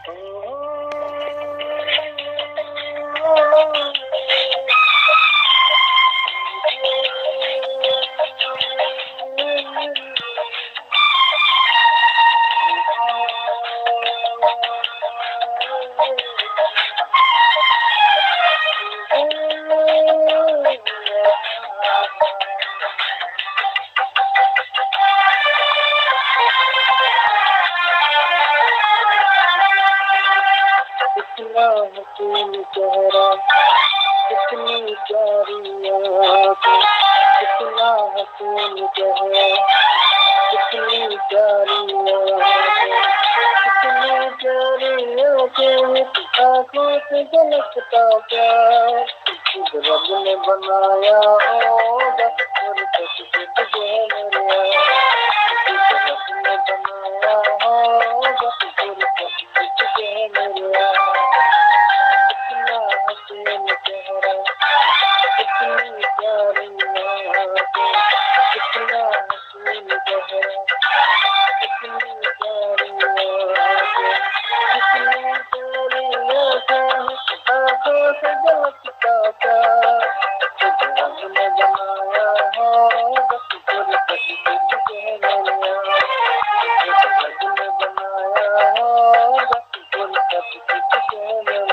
इतना हसीन चेहरा, कितनी प्यारी आँखें, इतना हसीन चेहरा, कितनी प्यारी आँखें, कितनी प्यारी आँखें, आँखों से झलकता प्यार, रब ने बनाया होगा और तुझे मेरे रब ने बनाया होगा और तुझे मेरे इतना हसीन चेहरा, कितनी प्यारी आँखें, कितना हसीन चेहरा, कितनी प्यारी आँखें, कितनी प्यारी आँखें, आँखों से झलकता प्यार, रब ने बनाया होगा और तुझे मेरे रब ने बनाया होगा और तुझे मेरे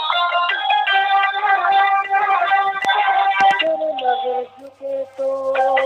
नजर झुके तो